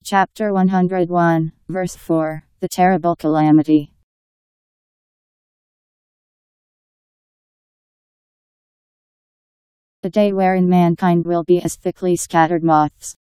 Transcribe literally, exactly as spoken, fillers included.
Chapter one hundred one, Verse four, The Terrible Calamity. A day wherein mankind will be as thickly scattered moths.